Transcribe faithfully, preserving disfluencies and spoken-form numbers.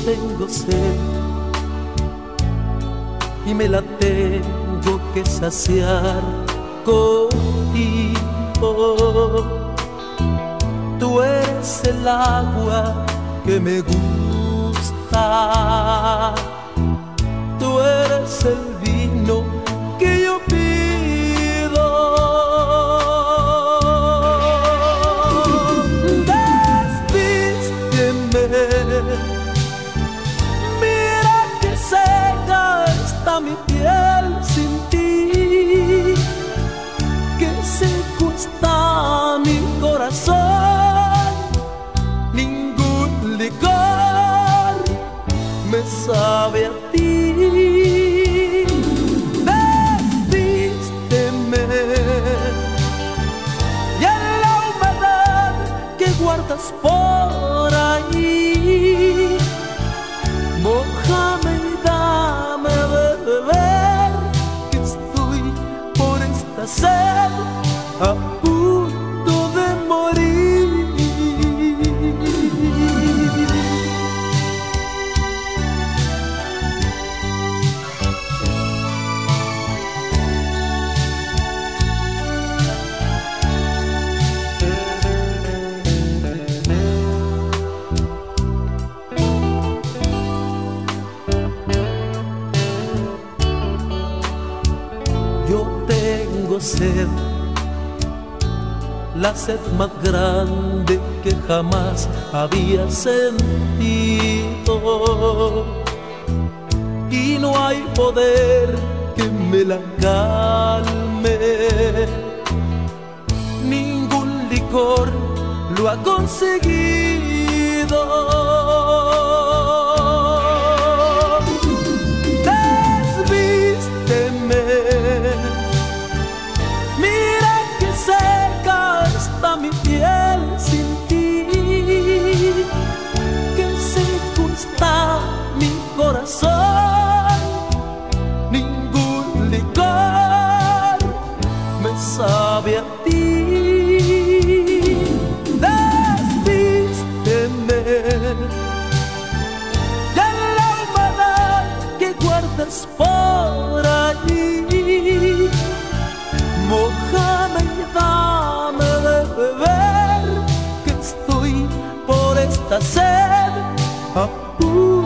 tengo sed y me la tengo que saciar contigo. Tú eres el agua que me gusta, tú eres el vino que yo pido. Desvísteme, mira que seca está mi piel sin ti, que seco está mi corazón. Ningún licor me sabe a ti. Desvísteme y en la humedad que guardas por ahí, mójame y dame de beber, que estoy por esta sed a punto de morir. Yo tengo sed, la sed más grande que jamás había sentido, y no hay poder que me la calme. Ningún licor lo ha conseguido. Desvísteme, mira que seca está mi piel sin ti, que seco está mi corazón. Ningún licor me sabe a ti. Desvísteme y en la humedad que guardas por allí, mójame y dame de beber, que estoy por esta sed a punto